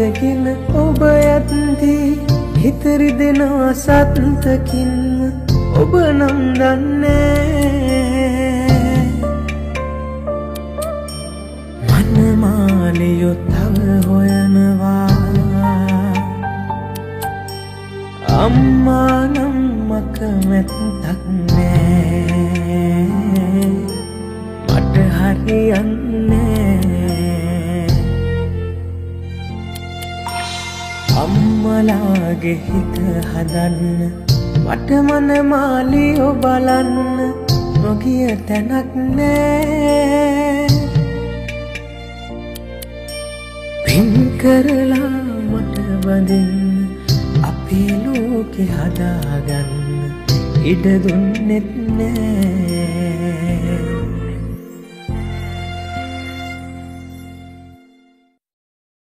හිතගෙන ඔබ යද්දී හිත රිදෙනවා සත්තකින්ම ඔබ නම් දන්නේ මනමාලියෝ තව හොයනවා අම්මා නම් මකමැත්තක් නෑ මට හරියන්නේ අම්මලාගේ හිත හදන්න මට මනමාලියෝ බලන්න නොගිය තැනක් නෑ පින් කරලා මට වදින්න අපේ ලෝකෙ හදාගන්න ඉඩ දුන්නෙත් නෑ